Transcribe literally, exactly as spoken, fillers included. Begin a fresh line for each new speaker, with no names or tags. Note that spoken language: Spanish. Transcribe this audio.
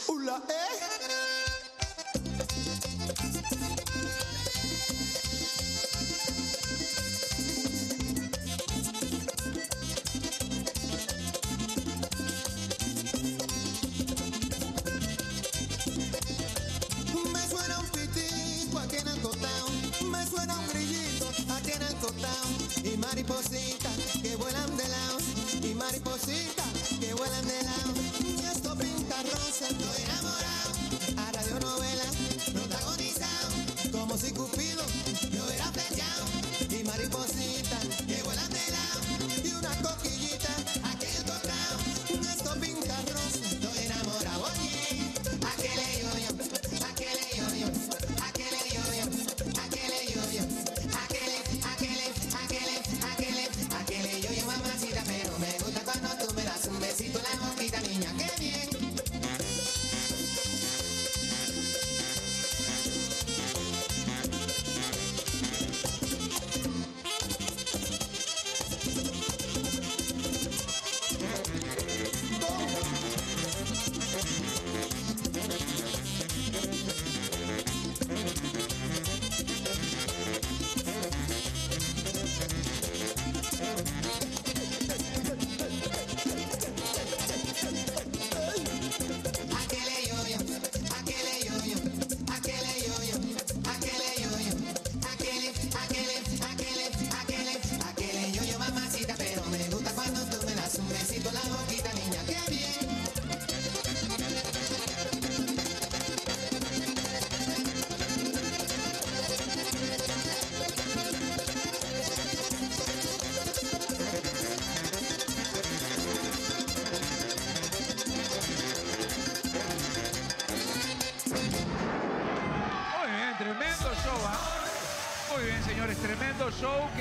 Ula, eh. Me suena un pitico aquí en el cotao, me suena un grillito aquí en el cotao, y maripositas que vuelan de lado, y maripositas que vuelan de lado. Y esto pinta rosa, estoy enamorado, a radionovela protagonizado, como si Cupido me hubiera flechado, y maripositas que vuelan de lado, y una coquillita aquí en el cotao. Esto pinta rosa, estoy enamorado, oye, aquele yo-yo, aquele yo-yo, aquele yo-yo, aquele yo-yo, aquele, aquele, aquele, aquele, aquele yo-yo, mamacita, pero me gusta cuando tú me das un besito en la boquita, niña, qué bien. Aquele yo-yo, aquele yo-yo, aquele yo-yo, aquele yo-yo, aquele, aquele, aquele, aquele, aquele yo-yo, mamacita, pero me gusta cuando tú me das un besito en la boquita, niña, qué bien.
Muy bien, tremendo show, ¿ah? Muy bien, señores, tremendo show.